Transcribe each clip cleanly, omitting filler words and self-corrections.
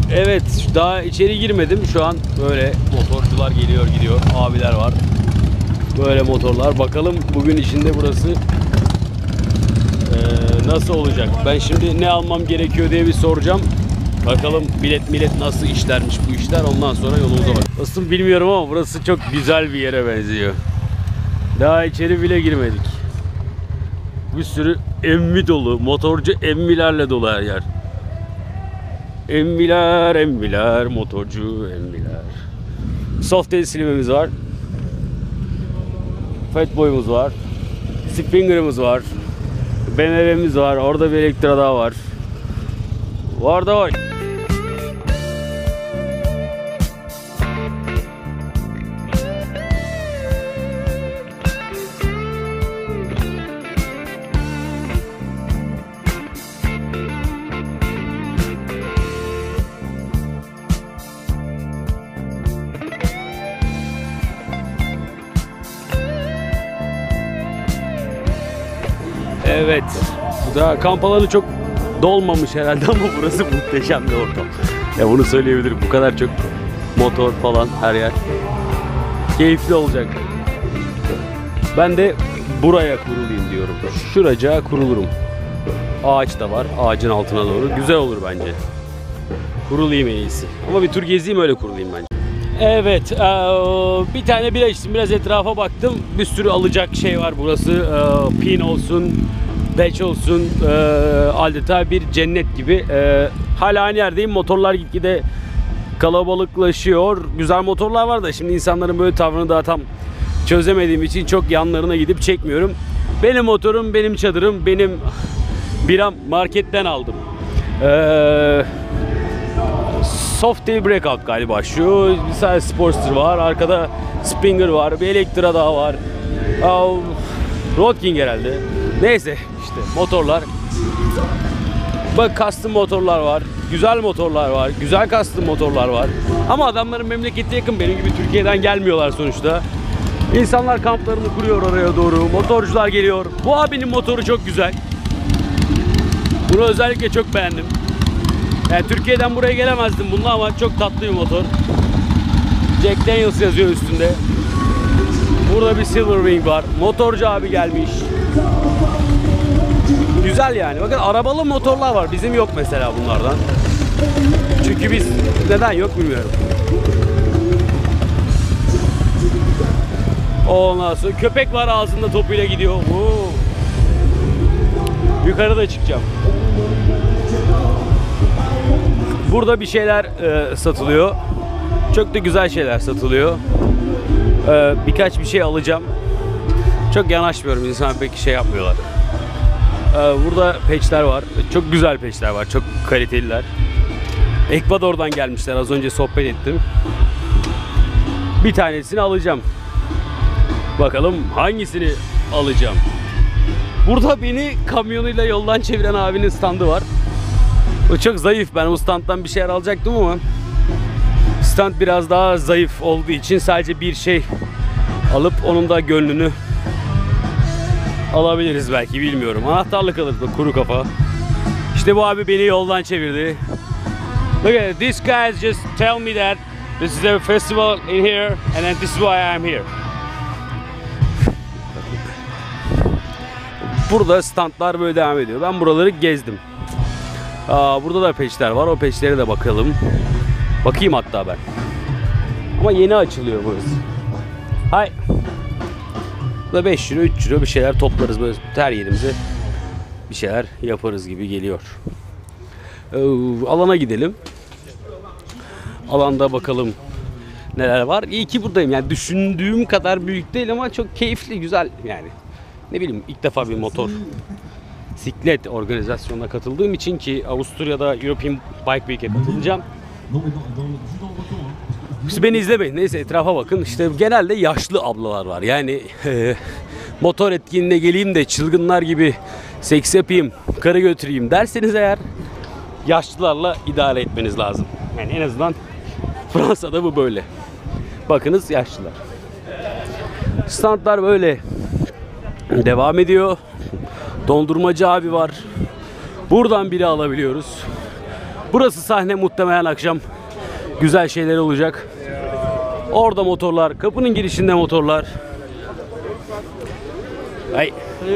Evet, daha içeri girmedim. Şu an böyle motorcular geliyor gidiyor. Abiler var. Böyle motorlar. Bakalım bugün içinde burası nasıl olacak? Ben şimdi ne almam gerekiyor diye bir soracağım. Bakalım bilet nasıl işlermiş bu işler. Ondan sonra yolumuza bak. Aslında bilmiyorum ama burası çok güzel bir yere benziyor. Daha içeri bile girmedik. Bir sürü emmi dolu. Motorcu emmilerle dolu her yer. Emmiler, motorcu emmiler. Softail Slim'imiz var. Fatboy'umuz var. Springer'ımız var. BMW'miz var. Orada bir Elektra daha var. Var da var. Evet. Bu da kamp alanı çok dolmamış herhalde ama burası muhteşem bir ortam. Ya bunu söyleyebilirim. Bu kadar çok motor falan her yer. Keyifli olacak. Ben de buraya kurulayım diyorum. Şuraca kurulurum. Ağaç da var. Ağacın altına doğru. Güzel olur bence. Kurulayım en iyisi. Ama bir tur gezeyim öyle kurulayım bence. Evet. Bir tane bira içtim. Biraz etrafa baktım. Bir sürü alacak şey var burası. Pin olsun. Patch olsun, adeta bir cennet gibi. Hala aynı yerdeyim. Motorlar gitgide kalabalıklaşıyor. Güzel motorlar var da şimdi insanların böyle tavrını daha tam çözemediğim için çok yanlarına gidip çekmiyorum. Benim motorum, benim çadırım, benim biram marketten aldım. Softail Breakout galiba şu. Bir tane Sportster var. Arkada Springer var. Bir Elektra daha var. Road King herhalde. Neyse işte motorlar. Bak custom motorlar var. Güzel motorlar var. Güzel custom motorlar var. Ama adamların memleketi yakın. Benim gibi Türkiye'den gelmiyorlar sonuçta. İnsanlar kamplarını kuruyor oraya doğru. Motorcular geliyor. Bu abinin motoru çok güzel. Bunu özellikle çok beğendim. Yani Türkiye'den buraya gelemezdim bununla ama çok tatlı bir motor. Jack Daniels yazıyor üstünde. Burada bir Silverwing var. Motorcu abi gelmiş. Güzel yani. Bakın arabalı motorlar var. Bizim yok mesela bunlardan. Çünkü biz neden yok bilmiyorum. Ondan sonra köpek var ağzında topuyla gidiyor. Yukarıda çıkacağım. Burada bir şeyler satılıyor. Çok da güzel şeyler satılıyor. Birkaç bir şey alacağım. Çok yanaşmıyorum. İnsan pek şey yapmıyorlar. Burada patchler var. Çok güzel patchler var. Çok kaliteliler. Ekvador'dan gelmişler. Az önce sohbet ettim. Bir tanesini alacağım. Bakalım hangisini alacağım. Burada beni kamyonuyla yoldan çeviren abinin standı var. O çok zayıf. Ben o standtan bir şeyler alacaktım ama stand biraz daha zayıf olduğu için sadece bir şey alıp onun da gönlünü alabiliriz belki, bilmiyorum. Anahtarlık alırdı kuru kafa. İşte bu abi beni yoldan çevirdi. Look at it. These guys just tell me that this is a festival in here and then this is why I'm here. Burada standlar böyle devam ediyor. Ben buraları gezdim. Burada da patchler var. O patchlere de bakalım. Bakayım hatta ben. Ama yeni açılıyor burası. Hay. Burada 5 euro, 3 euro bir şeyler toplarız böyle her yerimize. Bir şeyler yaparız gibi geliyor. Alana gidelim. Alanda bakalım neler var. İyi ki buradayım. Yani düşündüğüm kadar büyük değil ama çok keyifli, güzel yani. Ne bileyim, ilk defa bir motor siklet organizasyonuna katıldığım için ki Avusturya'da European Bike Week'e katılacağım. Siz beni izlemeyin. Neyse etrafa bakın. İşte genelde yaşlı ablalar var. Yani motor etkinliğine geleyim de çılgınlar gibi seks yapayım, karı götüreyim derseniz eğer yaşlılarla idare etmeniz lazım. Yani en azından Fransa'da bu böyle. Bakınız yaşlılar. Standlar böyle devam ediyor. Dondurmacı abi var. Buradan biri alabiliyoruz. Burası sahne, muhtemelen akşam güzel şeyler olacak. Orada motorlar, kapının girişinde motorlar. Ay.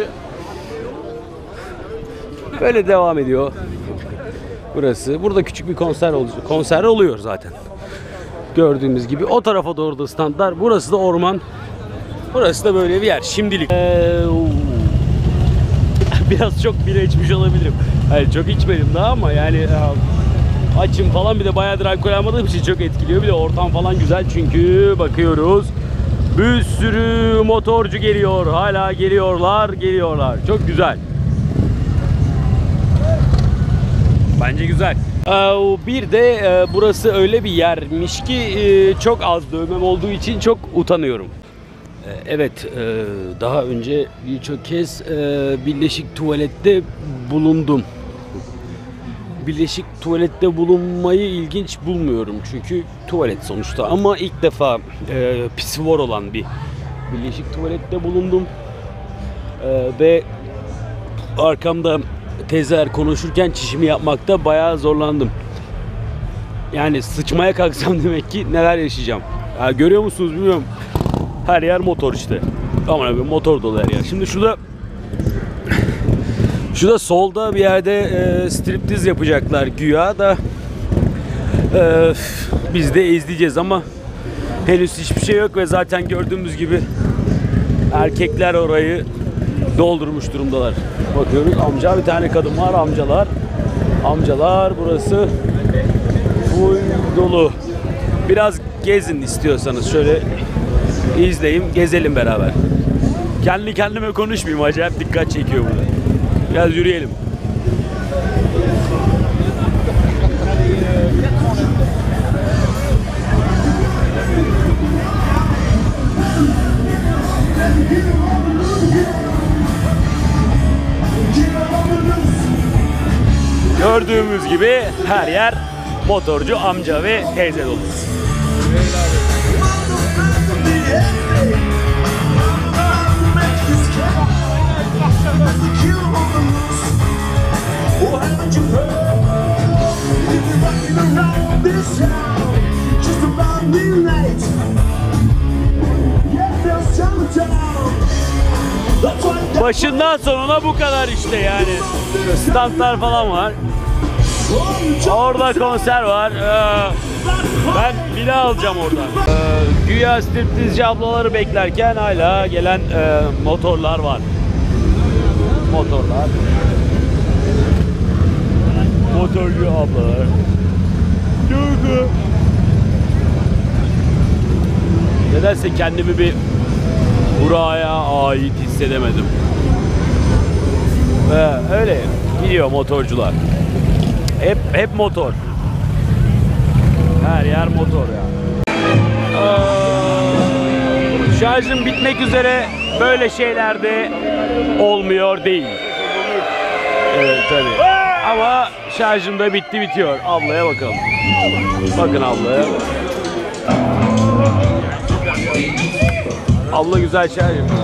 Böyle devam ediyor. Burası. Burada küçük bir konser olacak. Konser oluyor zaten. Gördüğümüz gibi. O tarafa doğru da standlar. Burası da orman. Burası da böyle bir yer. Şimdilik. Biraz çok bira içmiş olabilirim. Yani çok içmedim daha ama yani açım falan, bir de bayağıdır alkol almadığım için çok etkiliyor. Bir de ortam falan güzel çünkü bakıyoruz. Bir sürü motorcu geliyor. Hala geliyorlar. Çok güzel. Bence güzel. Bir de burası öyle bir yermiş ki çok az dövmem olduğu için çok utanıyorum. Evet, daha önce birçok kez birleşik tuvalette bulundum. Birleşik tuvalette bulunmayı ilginç bulmuyorum çünkü tuvalet sonuçta, ama ilk defa pisivor olan bir birleşik tuvalette bulundum. Ve arkamda teyzeler konuşurken çişimi yapmakta bayağı zorlandım. Yani sıçmaya kalksam demek ki neler yaşayacağım. Görüyor musunuz bilmiyorum. Her yer motor işte. Aman abi, motor dolu her yer. Şimdi şurada solda bir yerde striptiz yapacaklar güya da biz de izleyeceğiz ama henüz hiçbir şey yok ve zaten gördüğümüz gibi erkekler orayı doldurmuş durumdalar. Bakıyoruz, amca bir tane kadın var, amcalar burası full dolu. Biraz gezin istiyorsanız, şöyle izleyin, gezelim beraber. Kendi kendime konuşmayayım, acayip dikkat çekiyor burada. Biraz yürüyelim. Gördüğümüz gibi her yer motorcu amca ve teyze dolu. Başından sonuna bu kadar işte yani. Standlar falan var. Orada konser var. Ben bira alacağım oradan. Güya striptizci ablaları beklerken hala gelen motorlar var. Motorcu ablalar. Nedense kendimi bir buraya ait hissedemedim. Öyle gidiyor motorcular. Hep motor. Her yer motor ya. Şarjım bitmek üzere, böyle şeylerde olmuyor değil. Evet tabii. Ama şarjım da bitiyor. Ablaya bakalım. Bakın ablaya. Abla güzel şarj yapıyor.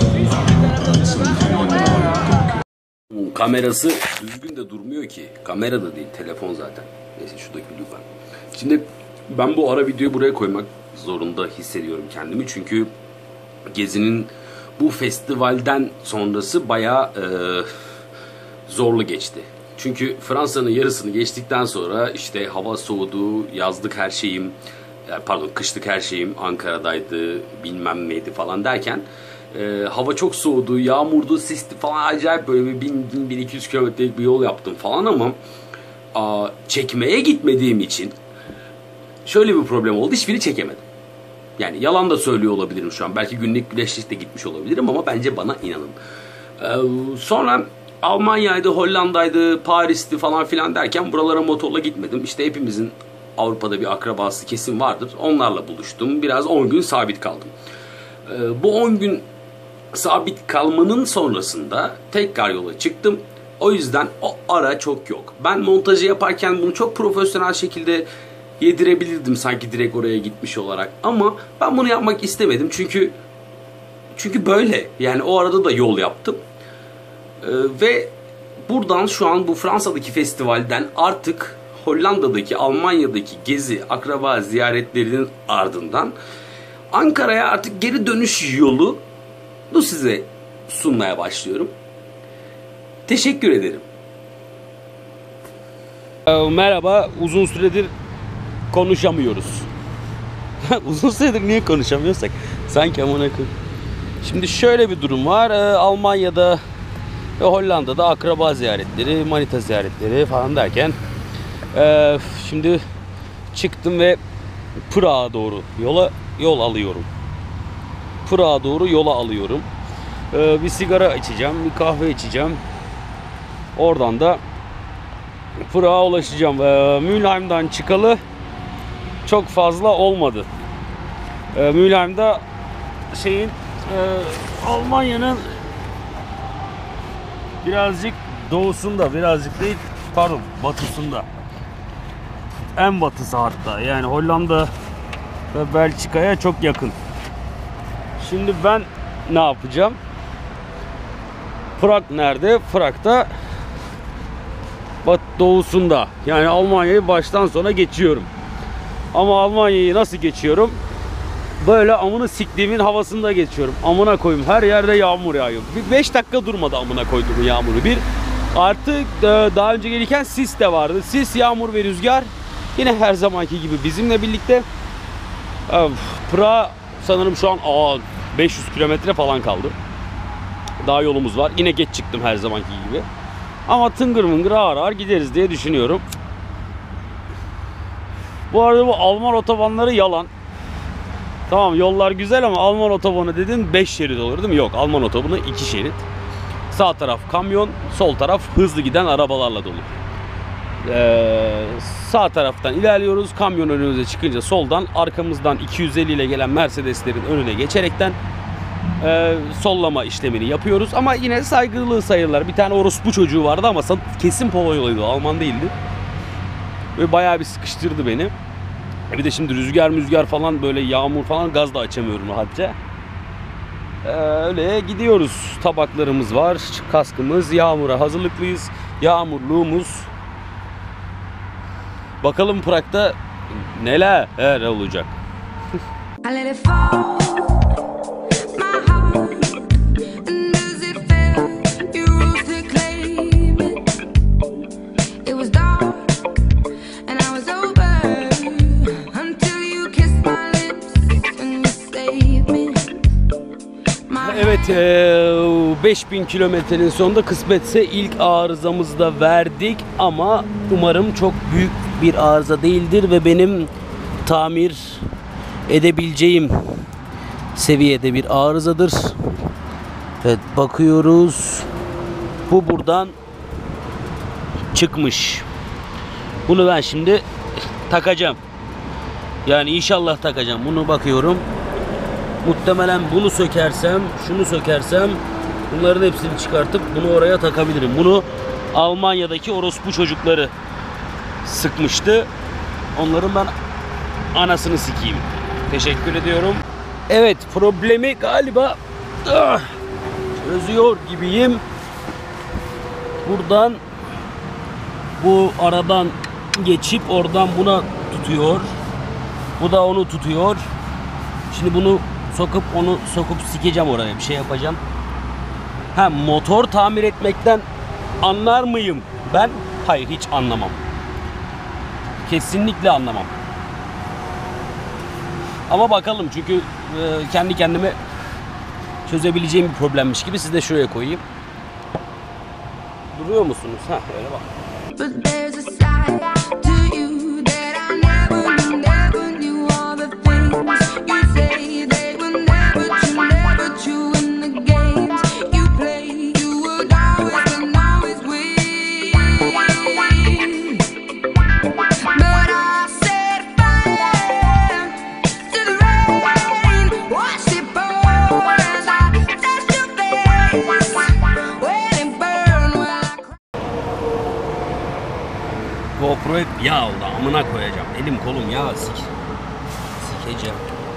Kamerası düzgün de durmuyor ki. Kamera da değil, telefon zaten. Neyse, şuradaki lütfen. Şimdi ben bu ara videoyu buraya koymak zorunda hissediyorum kendimi. Çünkü Gezi'nin bu festivalden sonrası bayağı zorlu geçti. Çünkü Fransa'nın yarısını geçtikten sonra işte hava soğudu, yazlık her şeyim, pardon kışlık her şeyim Ankara'daydı, bilmem neydi falan derken hava çok soğudu, yağmurdu, sisti falan, acayip böyle bir 1000-1200 kilometrelik bir yol yaptım falan ama çekmeye gitmediğim için şöyle bir problem oldu, hiçbirini çekemedim. Yani yalan da söylüyor olabilirim şu an. Belki günlük güneşlikte gitmiş olabilirim ama bence bana inanın. Sonra Almanya'ydı, Hollanda'ydı, Paris'ti falan filan derken buralara motorla gitmedim. İşte hepimizin Avrupa'da bir akrabası kesin vardır. Onlarla buluştum. Biraz 10 gün sabit kaldım. Bu 10 gün sabit kalmanın sonrasında tekrar yola çıktım. O yüzden o ara çok yok. Ben montajı yaparken bunu çok profesyonel şekilde yedirebilirdim sanki direkt oraya gitmiş olarak. Ama ben bunu yapmak istemedim. Çünkü böyle. Yani o arada da yol yaptım. Ve buradan şu an bu Fransa'daki festivalden artık Hollanda'daki, Almanya'daki gezi, akraba ziyaretlerinin ardından Ankara'ya artık geri dönüş yolunu size sunmaya başlıyorum. Teşekkür ederim. Merhaba, uzun süredir konuşamıyoruz. Uzun süredir niye konuşamıyorsak? Sanki amına koyayım. Şimdi şöyle bir durum var. Almanya'da ve Hollanda'da akraba ziyaretleri, manita ziyaretleri falan derken şimdi çıktım ve Prag'a doğru yol alıyorum. Prag'a doğru yola alıyorum. Bir sigara içeceğim, bir kahve içeceğim. Oradan da Prag'a ulaşacağım. Mülheim'den çıkalı çok fazla olmadı. Mülheim'de Almanya'nın birazcık doğusunda, birazcık değil, pardon, batısında. En batısı hatta. Yani Hollanda ve Belçika'ya çok yakın. Şimdi ben ne yapacağım? Prag nerede? Prag'da doğusunda. Yani Almanya'yı baştan sona geçiyorum. Ama Almanya'yı nasıl geçiyorum? Böyle amına siktiğimin havasında geçiyorum. Amına koyayım, her yerde yağmur yağıyor. Bir 5 dakika durmadı amına koyduğum yağmuru. Bir artık daha önce gelirken sis de vardı. Sis, yağmur ve rüzgar yine her zamanki gibi bizimle birlikte. Prag sanırım şu an 500 kilometre falan kaldı. Daha yolumuz var. Yine geç çıktım her zamanki gibi. Ama tıngır mıngır ağır ağır gideriz diye düşünüyorum. Bu arada bu Alman otobanları yalan. Tamam, yollar güzel ama Alman otobanı dedin 5 şerit olur değil mi? Yok, Alman otobanı 2 şerit. Sağ taraf kamyon, sol taraf hızlı giden arabalarla dolu. Sağ taraftan ilerliyoruz. Kamyon önümüze çıkınca soldan, arkamızdan 250 ile gelen Mercedeslerin önüne geçerekten sollama işlemini yapıyoruz. Ama yine saygılı sayılırlar. Bir tane orospu çocuğu vardı ama kesin Polonyalıydı, Alman değildi. Ve bayağı bir sıkıştırdı beni. Bir de şimdi rüzgar falan, böyle yağmur falan, gaz da açamıyorum rahatça. Öyle gidiyoruz. Tabaklarımız var, kaskımız, yağmura hazırlıklıyız. Yağmurluğumuz. Bakalım Prag'da neler olacak. Evet, 5000 kilometrenin sonunda kısmetse ilk arızamızı da verdik ama umarım çok büyük bir arıza değildir ve benim tamir edebileceğim seviyede bir arızadır. Evet, bakıyoruz. Bu buradan çıkmış. Bunu ben şimdi takacağım. Yani inşallah takacağım. Bunu bakıyorum. Muhtemelen bunu sökersem, şunu sökersem bunların hepsini çıkartıp bunu oraya takabilirim. Bunu Almanya'daki orospu çocukları sıkmıştı. Onların ben anasını sikeyim. Teşekkür ediyorum. Evet, problemi galiba çözüyor gibiyim. Buradan bu aradan geçip oradan buna tutuyor. Bu da onu tutuyor. Şimdi bunu sokup sikeceğim oraya, bir şey yapacağım. Motor tamir etmekten anlar mıyım ben? Hayır, hiç anlamam. Kesinlikle anlamam. Ama bakalım, çünkü kendi kendime çözebileceğim bir problemmiş gibi. Siz de şuraya koyayım. Duruyor musunuz? Öyle bak. GoPro'ya yağ oldu, amına koyacağım. Elim kolum yağ sikeceğim.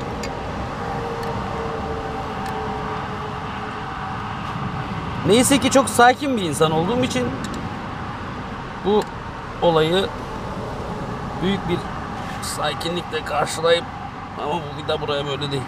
Neyse ki çok sakin bir insan olduğum için bu olayı büyük bir sakinlikle karşılayıp ama bu vida buraya böyle değil.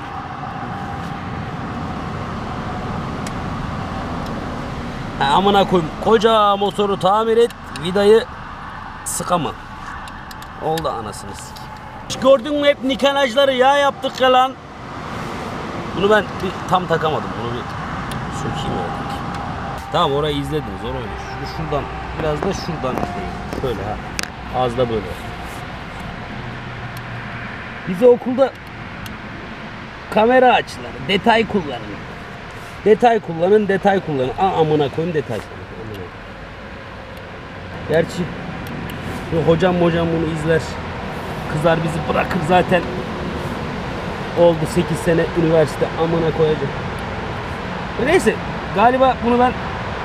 Amına koyayım. Koca motoru tamir et, vidayı sıkama. Oldu anasını sikeyim. Gördün mü hep nikanajları yağ yaptık ya lan. Bunu ben bir tam takamadım. Bunu bir sökeyim öyle. Tamam orayı izlediniz. Orayı şuradan biraz da şuradan izleyin. Şöyle ha. Az da böyle. Bize okulda kamera açıları, detay kullanın. Detay kullanın, detay kullanın. Amına koyun detay kullanın. Gerçi hocam bunu izler. Kızar bizi bırakır zaten. Oldu 8 sene üniversite amına koyacak. Neyse galiba bunu ben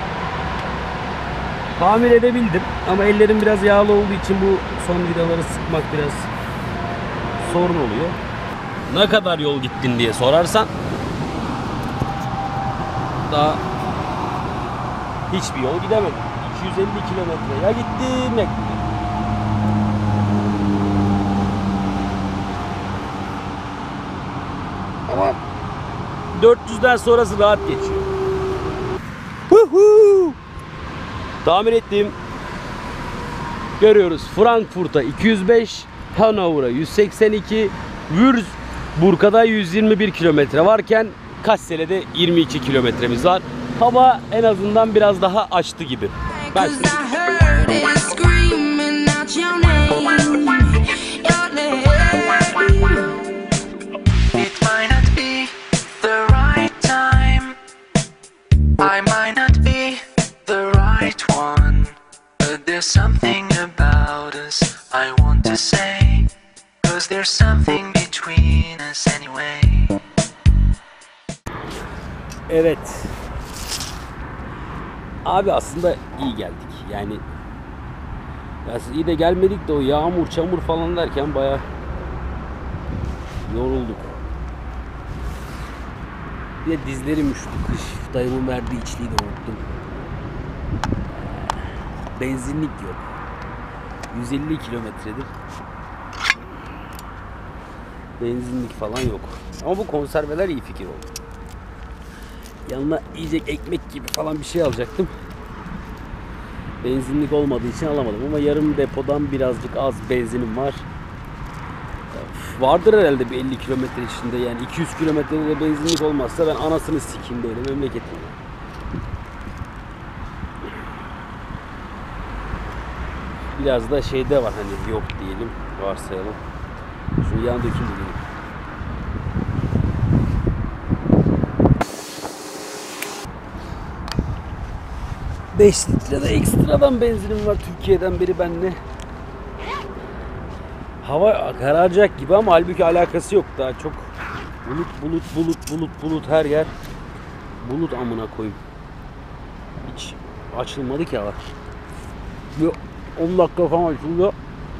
tamir edebildim. Ama ellerim biraz yağlı olduğu için bu son vidaları sıkmak biraz sorun oluyor. Ne kadar yol gittin diye sorarsan daha hiçbir yol gidemedim. 250 kilometre ya gittim ya gittim. Ama 400'den sonrası rahat geçiyor. Tamir ettiğim görüyoruz. Frankfurt'a 205, Hannover'a 182, Würzburg'da 121 kilometre varken Kassel'de 22 kilometremiz var. Hava en azından biraz daha açtı gibi. There's something about us I want to say, 'cause there's something between us anyway. Evet. Abi aslında iyi geldik. Yani ya iyi de gelmedik de o yağmur, çamur falan derken bayağı yorulduk. Bir de dizlerim üşüdü. Kış dayımın verdiği içliği de unuttum. Benzinlik yok. 150 kilometredir benzinlik falan yok. Ama bu konserveler iyi fikir oldu. Yanına yiyecek ekmek gibi falan bir şey alacaktım. Benzinlik olmadığı için alamadım ama yarım depodan birazcık az benzinim var. Vardır herhalde bir 50 kilometre içinde, yani 200 kilometrede de benzinlik olmazsa ben anasını sikeyim böyle memleketim. Biraz da şeyde var hani yok diyelim, varsayalım. Şunu yan dökeyim dedim. Beş litrede ekstradan benzinim var Türkiye'den beri benimle. Hava kararacak gibi ama halbuki alakası yok, daha çok bulut her yer bulut amına koyayım. Hiç açılmadı ki hava. 10 dakika falan açıldı.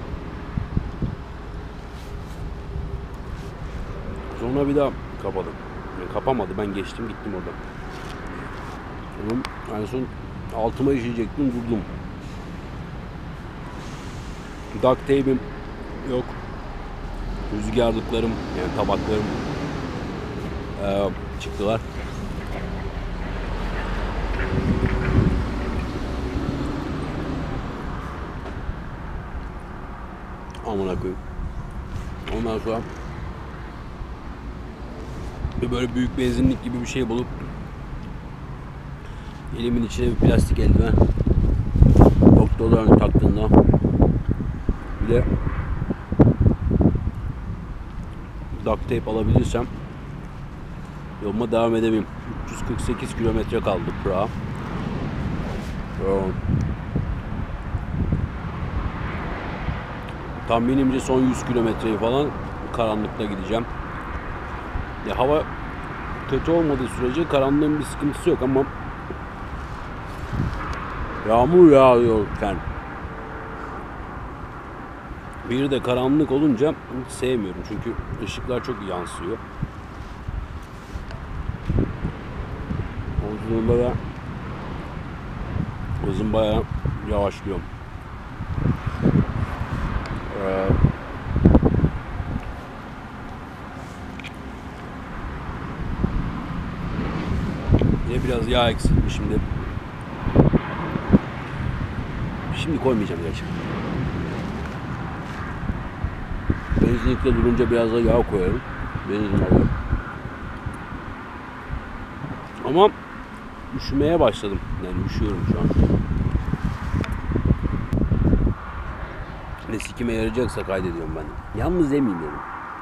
Sonra bir daha kapadım. Yani kapamadı, ben geçtim gittim oradan. En son altıma işeyecektim, durdum. Duct tape'im yok. Rüzgarlıklarım, yani tabaklarım çıktılar. Amına koyayım. Ondan sonra böyle büyük benzinlik gibi bir şey bulup elimin içine bir plastik eldiven, doktorların taktığında bir de duct tape alabilirsem yoluma devam edebilirim. 348 kilometre kaldı Prag'a. Tahminimce son 100 kilometreyi falan karanlıkta gideceğim. Ya hava kötü olmadığı sürece karanlığın bir sıkıntısı yok ama yağmur yağıyorken bir de karanlık olunca hiç sevmiyorum çünkü ışıklar çok yansıyor. O yüzden da hızım bayağı yavaşlıyorum. Biraz yağ eksiltmiş şimdi. Şimdi koymayacağım gerçekten. Benzinlikte durunca biraz da yağ koyarım. Benzin alıyorum. Ama üşümeye başladım. Yani üşüyorum şu an. Ne sikime yarayacaksa kaydediyorum ben. Yalnız yemeyeyim dedim.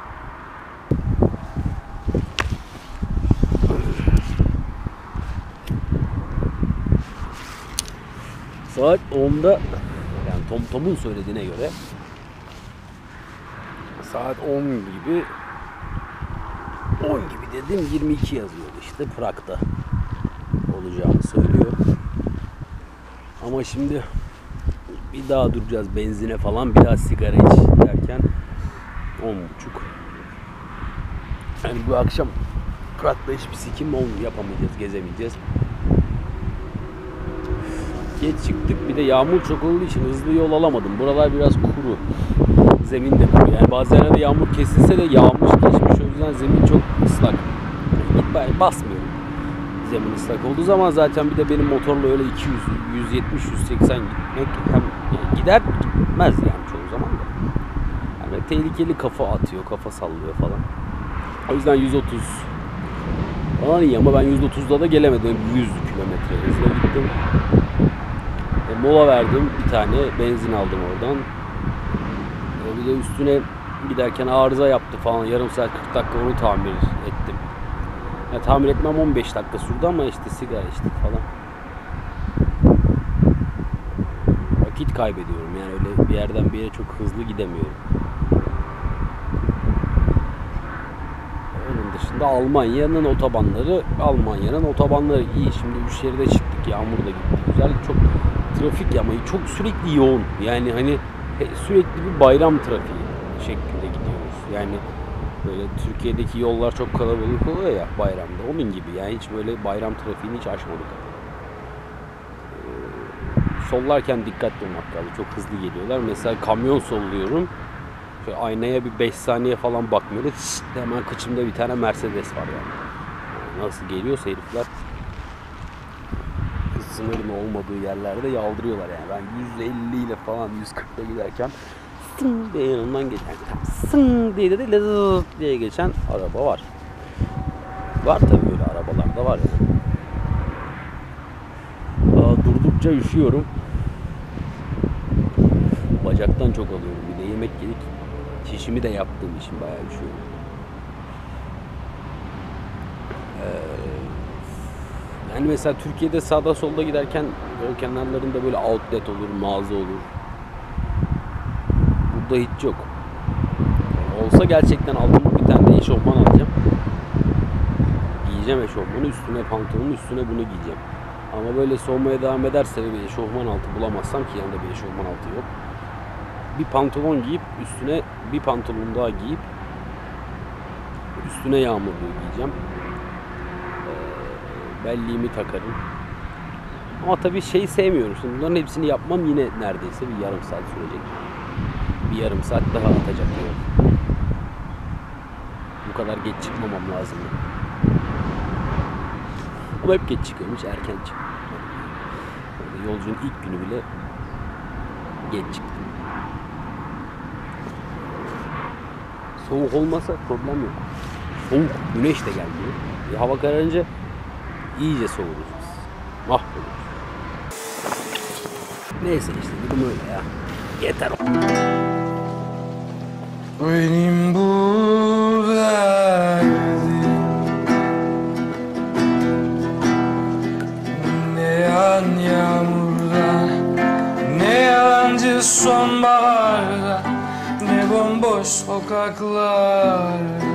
Saat 10'da, yani Tom'un söylediğine göre saat 10 gibi 10 gibi dedim, 22 yazıyordu işte Prag'da olacağını söylüyor. Ama şimdi bir daha duracağız benzine falan, bir daha sigara iç derken 10.30. Yani bu akşam Prag'da hiçbir sikim yapamayacağız, gezemeyeceğiz. Geç çıktık, bir de yağmur çok olduğu için hızlı yol alamadım. Buralar biraz kuru. Zemin de kuru. Yani bazı yerlerde yağmur kesilse de yağmış geçmiş. O yüzden zemin çok ıslak. Yani basmıyorum. Zemin ıslak olduğu zaman zaten bir de benim motorla öyle 200, 170, 180 gitmek hem gider gitmez yani çoğu zaman da. Yani tehlikeli kafa atıyor, kafa sallıyor falan. O yüzden 130 falan iyi ama ben 130'da da gelemedim. 100 kilometre hızla gittim. Mola verdim, bir tane benzin aldım oradan. Bir de üstüne giderken arıza yaptı falan, yarım saat 40 dakika onu tamir ettim. Yani tamir etmem 15 dakika sürdü ama işte sigara içtik falan. Vakit kaybediyorum yani, öyle bir yerden bir yere çok hızlı gidemiyorum. Onun dışında Almanya'nın otobanları iyi. Şimdi Üşehir'de çıktık, yağmur da gitti. Güzel, çok trafik ama çok sürekli yoğun. Yani hani sürekli bir bayram trafiği şeklinde gidiyoruz. Yani böyle Türkiye'deki yollar çok kalabalık oluyor ya bayramda. Onun gibi yani, hiç böyle bayram trafiğini hiç aşmadık. Sollarken dikkatli olmak lazım. Çok hızlı geliyorlar. Mesela kamyon solluyorum. Şöyle aynaya bir 5 saniye falan bakmıyoruz. Hemen kıçımda bir tane Mercedes var yani. Nasıl geliyorsa herifler, hız sınırının olmadığı yerlerde yaldırıyorlar yani. Ben 150 ile falan 140 ile giderken sın diye yanımdan geçen, sın diye de lezz diye geçen araba var. Var tabii, böyle arabalar da var yani. Durdukça üşüyorum. Bacaktan çok alıyorum. Bir de yemek yedik. Çişimi de yaptığım için bayağı üşüyorum. Yani mesela Türkiye'de sağda solda giderken yol kenarlarında böyle outlet olur, mağaza olur. Burada hiç yok. Yani olsa gerçekten aldım, bir tane de eşofman alacağım. Giyeceğim eşofmanı, üstüne pantolonun üstüne bunu giyeceğim. Ama böyle soğumaya devam ederse ve bir eşofman altı bulamazsam, ki yanında bir eşofman altı yok, bir pantolon giyip üstüne bir pantolon daha giyip üstüne yağmurluğu giyeceğim. Belliğimi takarım. Ama tabii sevmiyorum. Şimdi bunların hepsini yapmam yine neredeyse bir yarım saat sürecek. Bir yarım saat daha atacak yol. Bu kadar geç çıkmamam lazım. Ama hep geç çıkıyorum. Hiç erken çıkıyorum. Yolcunun ilk günü bile geç çıktım. Soğuk olmasa problem yok. Soğuk, güneş de gelmiyor. Hava kararınca iyice soğuruz biz. Mahvoluruz. Neyse işte, durum öyle ya. Yeter. Benim bu derdim ne yağan yağmurda, ne yalancı sonbaharda, ne bomboş sokaklarda.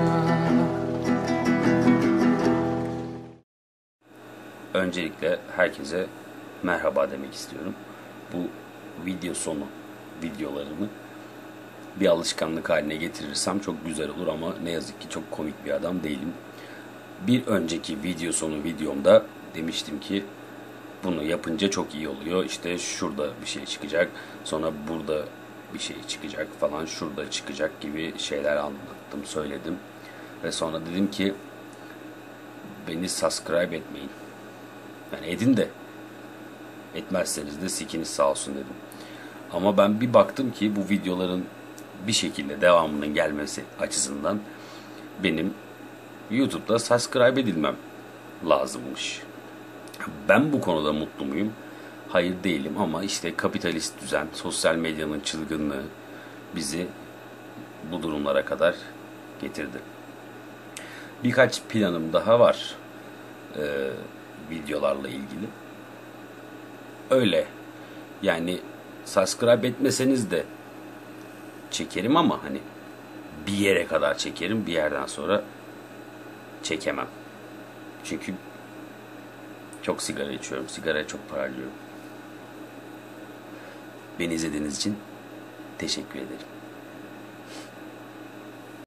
Öncelikle herkese merhaba demek istiyorum. Bu video sonu videolarımı bir alışkanlık haline getirirsem çok güzel olur ama ne yazık ki çok komik bir adam değilim. Bir önceki video sonu videomda demiştim ki bunu yapınca çok iyi oluyor. İşte şurada bir şey çıkacak, sonra burada bir şey çıkacak falan, şurada çıkacak gibi şeyler anlattım, söyledim. Ve sonra dedim ki beni subscribe etmeyin. Yani edin de. Etmezseniz de sikiniz sağ olsun dedim. Ama ben bir baktım ki bu videoların bir şekilde devamının gelmesi açısından benim YouTube'da subscribe edilmem lazımmış. Ben bu konuda mutlu muyum? Hayır değilim ama işte kapitalist düzen, sosyal medyanın çılgınlığı bizi bu durumlara kadar getirdi. Birkaç planım daha var videolarla ilgili. Öyle yani subscribe etmeseniz de çekerim ama hani bir yere kadar çekerim, bir yerden sonra çekemem. Çünkü çok sigara içiyorum, sigaraya çok para harcıyorum. Beni izlediğiniz için teşekkür ederim.